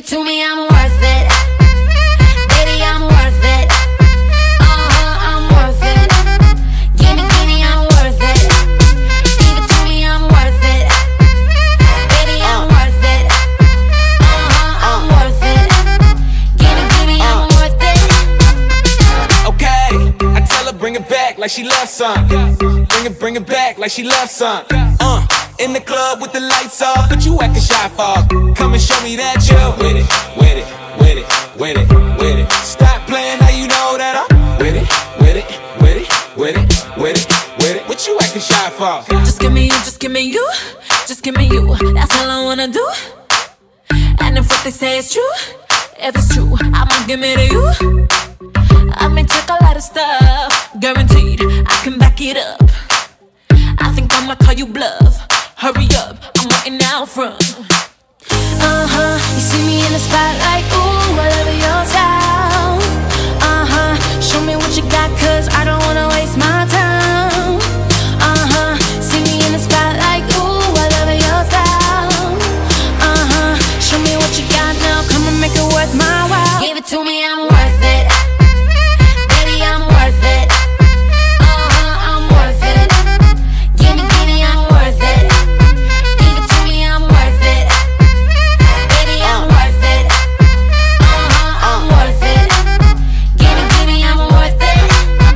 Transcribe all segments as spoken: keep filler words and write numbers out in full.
it to me, I'm worth it. Baby, I'm worth it. Uh-huh, I'm worth it. Give me, give me, I'm worth it. Give it to me, I'm worth it. Baby, I'm worth it. Uh-huh, I'm worth it. Give me, give me, I'm worth it. Okay, I tell her bring it back like she loves some. Bring it, bring it back like she loves some. Uh, in the club with the lights off, but you acting shy for. Come and show me that you're with it, with it, with it, with it, with it. Stop playing, now you know that I'm with it, with it, with it, with it, with it, with it. What you acting shy for? Just give me you, just give me you, just give me you. That's all I wanna do. And if what they say is true, if it's true, I'ma give it to you. I may take a lot of stuff, guaranteed I can back it up. I think I'ma call you bluff. Hurry up, I'm waiting out front. Uh-huh, you see me in the spotlight, ooh, I love your style. Uh-huh, show me what you got, cause I don't wanna waste my time. Uh-huh, see me in the spotlight, ooh, I love your style. Uh-huh, show me what you got now, come and make it worth my while. Give it to me, I'm worth it. Baby, I'm worth it. Uh-huh, I'm worth it. Give me, give me, I'm worth it. Give it to me, I'm worth it. Baby, I'm worth it. Uh-huh, I'm worth it. Give me, give me, I'm worth it.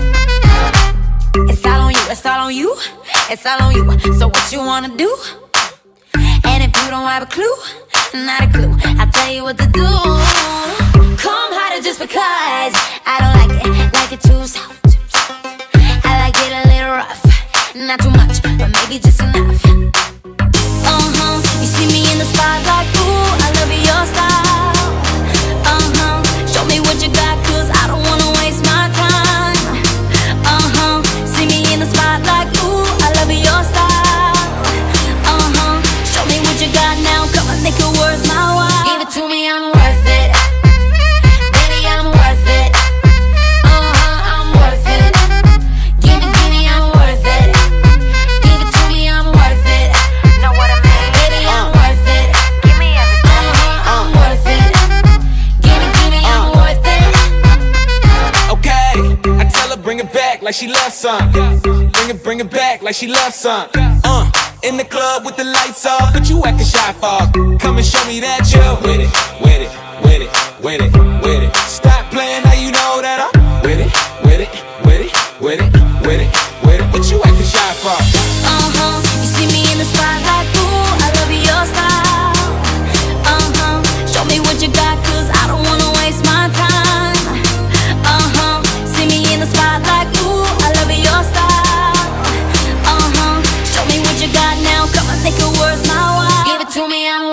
It's all on you, it's all on you, it's all on you. So what you wanna do? And if you don't have a clue, not a clue, I'll tell you what to do. Come harder just because I don't like it, like it too soft. I like it a little rough, not too much, but maybe just enough. Uh-huh, you see me in the spotlight, ooh, I love your style. Uh-huh, show me what you got, cause I don't wanna waste my time. Uh-huh, see me in the spotlight, ooh, I love your style. Uh-huh, show me what you got now, come and make it worth my while. Give it to me, I'm worth it. Baby, I'm worth it. Uh-huh, I'm worth it. Give me, give me, I'm worth it. Give it to me, I'm worth it. Know what I mean? Baby, I'm worth it. Give me everything. Uh-huh, I'm worth it. Give me, give me, I'm worth it. Okay, I tell her bring it back like she loves some. Bring it, bring it back like she loves some. Uh, in the club with the lights off, but you acting shy for. Come and show me that you're with it, with it, with it, with it, with it. Stop playing, now you know that I'm with it, with it, with it, with it, with it, with it. What you acting shy for? Uh-huh, you see me in the spotlight, ooh, I love your style. Uh-huh, show me what you got, cause I don't wanna waste my time. Uh-huh, see me in the spotlight, ooh, I love your style. Uh-huh, show me what you got now, come and make it worth my while. Give it to me, I'm